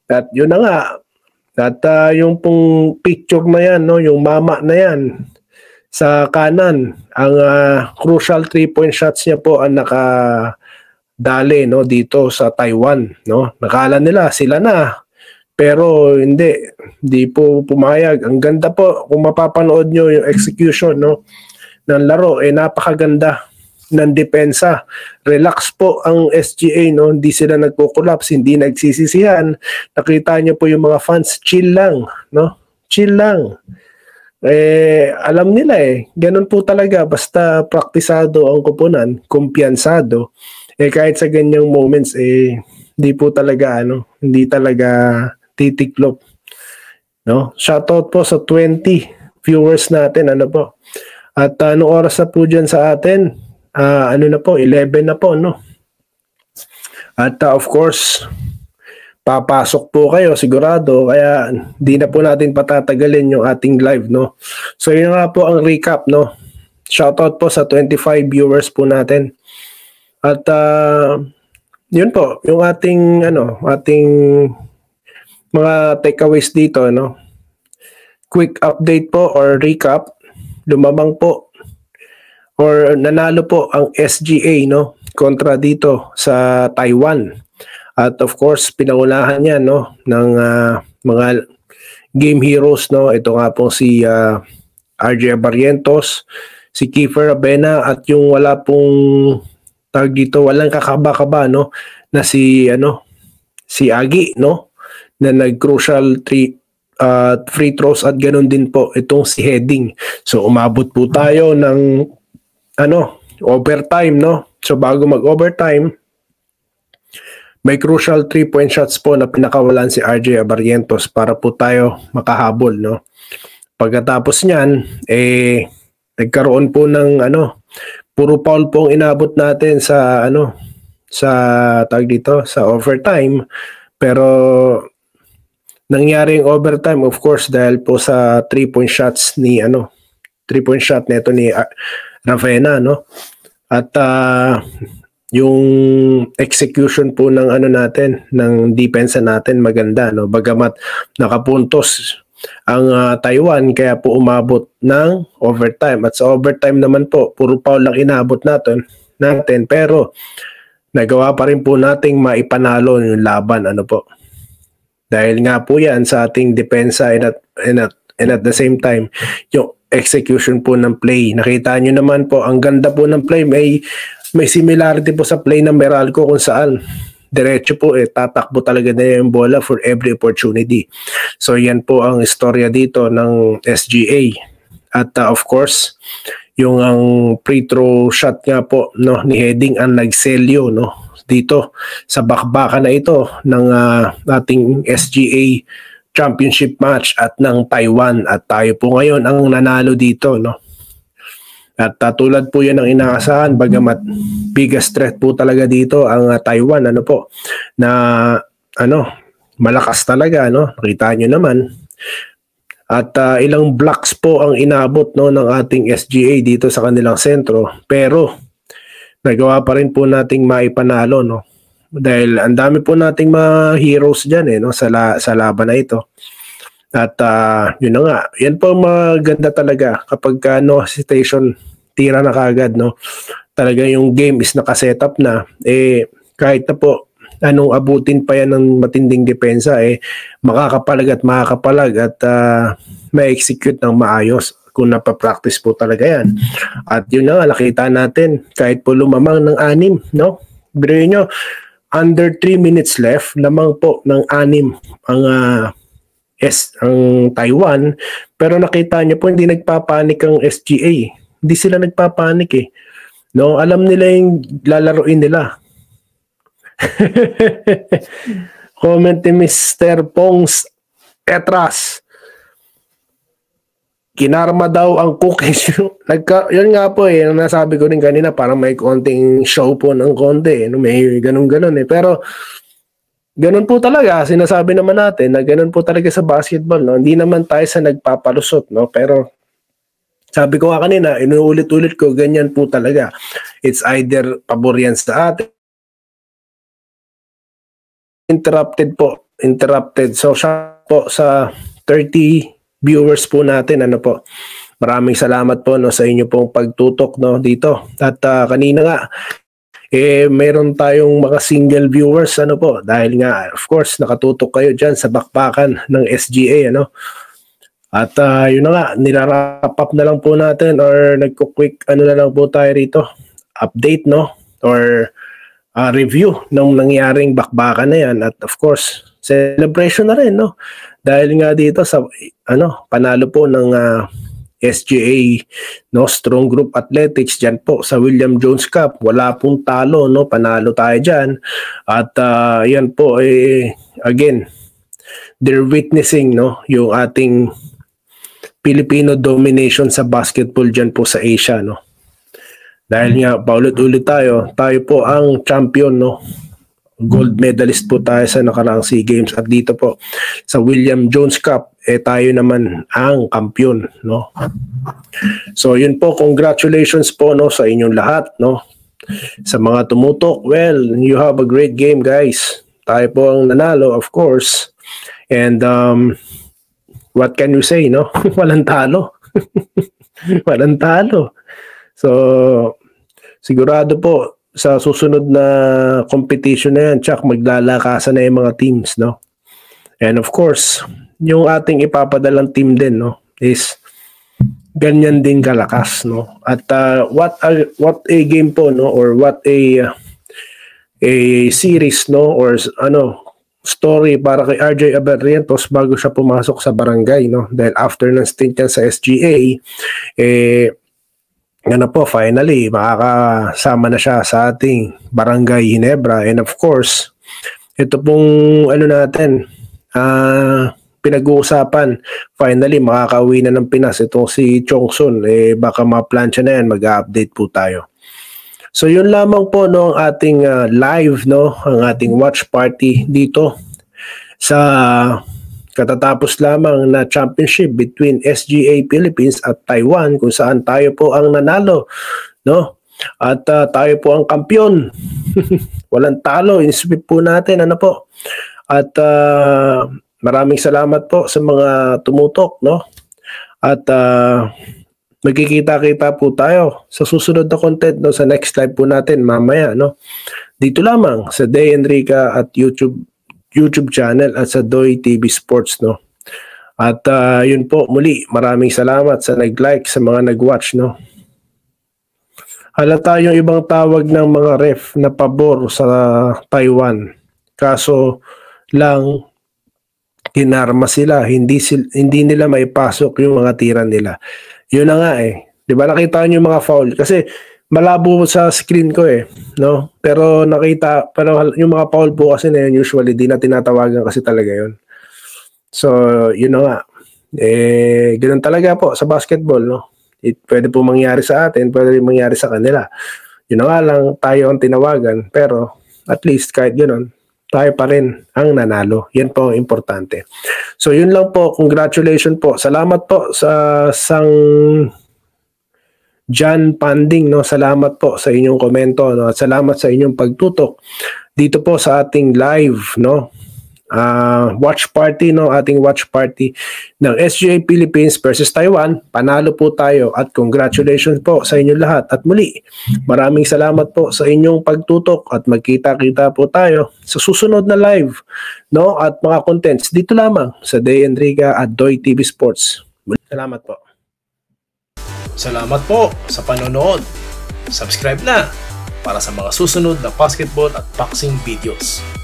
At yun na nga, at yung pong picture na yan, no, yung mama na yan sa kanan, ang crucial 3-point shots niya po ang nakadali, no, dito sa Taiwan, no. Nakala nila sila na, pero hindi po pumayag. Ang ganda po kung mapapanood nyo yung execution, no, ng laro, napakaganda ng depensa. Relax po ang SGA, no? Hindi sila nagko-collapse, hindi nagsisisihan. Nakita niyo po yung mga fans, chill lang, no? Chill lang. Alam nila ganun po talaga, basta praktisado ang koponan, kumpiyansado, kahit sa ganyang moments, hindi po talaga, hindi talaga titiklop, no? Shoutout po sa 20 viewers natin, po. At anong oras na po dyan sa atin? Na po, 11 na po, no? At of course, papasok po kayo sigurado, kaya di na po natin patatagalin yung ating live, no? So yun nga po ang recap, no? Shoutout po sa 25 viewers po natin. At yun po, yung ating mga takeaways dito, no? Quick update po or recap, lumamang po or nanalo po ang SGA, no, kontra dito sa Taiwan. At of course, pinangunahan niya, no, ng mga game heroes, no. Ito nga po si RJ Barrientos, si Kiefer Abena, at yung wala pong tawag dito, walang kakaba-kaba, no, na si Agi, no, na nag-crucial free throws, at ganun din po itong si Heading. So umabot po tayo ng overtime, no? So bago mag-overtime, may crucial 3-point shots po na pinakawalan si RJ Barrientos para po tayo makahabol, no? Pagkatapos niyan, nagkaroon po ng puro foul po ang inabot natin sa sa overtime. Pero nangyari yung overtime, of course, dahil po sa 3-point shots ni 3-point shot nito ni Ravena, no? At yung execution po ng natin, ng depensa natin maganda, no? Bagamat nakapuntos ang Taiwan, kaya po umabot ng overtime. At sa overtime naman po, puro foul lang inabot natin, pero nagawa pa rin po nating maipanalo yung laban, po. Dahil nga po yan sa ating depensa, and at the same time, yung execution po ng play. Nakita nyo naman po, ang ganda po ng play. May similarity po sa play ng Meralco, kung saan diretso po tatakbo talaga na yung bola for every opportunity. So yan po ang istorya dito ng SGA. At of course, yung ang free throw shot nga po, no, ni Heading ang nagselyo, no, dito sa bakbakan na ito ng ating SGA championship match at ng Taiwan, at tayo po ngayon ang nanalo dito, no. At tulad po yan ang inaasahan, bagamat biggest threat po talaga dito ang Taiwan, po, na malakas talaga, no. Nakita nyo naman. At ilang blocks po ang inabot, no, ng ating SGA dito sa kanilang sentro, pero nagawa pa rin po nating maipanalo, no. Dahil ang dami po nating mga heroes dyan, no, sa laban na ito. At yun na nga, yan po maganda talaga kapag no hesitation, tira na kagad, no. Talaga yung game is nakasetup na, kahit na po anong abutin pa yan ng matinding depensa, makakapalag at ma-execute ng maayos kung napapractice po talaga yan. At yun na nga, nakita natin, kahit po lumamang ng 6, no. Biruin nyo, under 3 minutes left, lamang po ng 6 ang Taiwan, pero nakita niyo po hindi nagpapanik ang SGA. Hindi sila nagpapanik, no. Alam nila yung lalaruin nila. Comment ni Mr. Pongs Etras, kinarma daw ang cookies. Yun nga po nasabi ko rin kanina, parang may konting show po ng konti, may ganun-ganun pero ganun po talaga, sinasabi naman natin na ganun po talaga sa basketball, no. Hindi naman tayo sa nagpapalusot, no, pero sabi ko nga kanina, inuulit-ulit ko, ganyan po talaga. It's either pabor yan sa atin, interrupted po interrupted. So siya po sa 30 viewers po natin, ano po. Maraming salamat po no sa inyo pong pagtutok no dito. At kanina nga meron tayong mga single viewers ano po dahil nga of course nakatutok kayo diyan sa bakbakan ng SGA ano. At yun na nga, nilarap up na lang po natin or nagko-quick ano na lang po tayo rito. Update no or review ng nangyaring bakbakan na yan at of course celebration na rin no dahil nga dito sa panalo po ng SGA no Strong Group Athletics diyan po sa William Jones Cup, wala pong talo no, panalo tayo diyan at yan po again they're witnessing no yung ating Filipino domination sa basketball diyan po sa Asia no. Dahil nga paulit-ulit tayo po ang champion no. Gold medalist po tayo sa nakaraang SEA Games at dito po sa William Jones Cup tayo naman ang kampiyon no. So yun po, congratulations po no sa inyong lahat no. Sa mga tumutok, well, you have a great game guys. Tayo po ang nanalo of course. And what can you say no? Walang talo. Walang talo. So sigurado po sa susunod na competition na yan, tsak maglalakasan na yung mga teams, no? And of course, yung ating ipapadalang team din, no, is ganyan din kalakas, no? At what a game po, no, or what a series, no, or story para kay RJ Abarrientos bago siya pumasok sa barangay, no? Dahil after ng stint niya sa SGA, po, finally, makakasama na siya sa ating Barangay Ginebra. And of course, ito pong natin, pinag-uusapan, finally, makakauwi na ng Pinas. Itong si Chongsun, baka ma-plancha na yan, mag-update po tayo. So, yun lamang po no, ang ating live, no, ang ating watch party dito sa katatapos lamang na championship between SGA Philippines at Taiwan kung saan tayo po ang nanalo no at tayo po ang kampiyon. Walang talo, in-sweep po natin ano po. At maraming salamat po sa mga tumutok no at magkikita-kita po tayo sa susunod na content no sa next live po natin mamaya no dito lamang sa Day Enrica at YouTube channel at sa Doy TV Sports no. At yun po muli, maraming salamat sa nag-like, sa mga nag-watch no. Halata yung ibang tawag ng mga ref na pabor sa Taiwan. Kaso lang kinarma sila, hindi nila maipasok yung mga tira nila. Yun na nga 'Di ba nakita niyo yung mga foul kasi malabo sa screen ko no? Pero yung mga foul po kasi na yun, usually di na tinatawagan kasi talaga yun. So, yun na nga. Ganun talaga po sa basketball, no? Pwede po mangyari sa atin, pwede rin mangyari sa kanila. Yun na nga lang, tayo ang tinawagan, pero at least kahit gano'n, tayo pa rin ang nanalo. Yan po ang importante. So, yun lang po. Congratulations po. Salamat po sa John Panding, no? Salamat po sa inyong komento, no? At salamat sa inyong pagtutok dito po sa ating live, no? Watch party, no? Ating watch party ng SGA Philippines versus Taiwan. Panalo po tayo at congratulations po sa inyong lahat. At muli, maraming salamat po sa inyong pagtutok at magkita-kita po tayo sa susunod na live, no? At mga contents dito lamang sa Day Enrica at Doy TV Sports. Salamat po. Salamat po sa panonood. Subscribe na para sa mga susunod na basketball at boxing videos.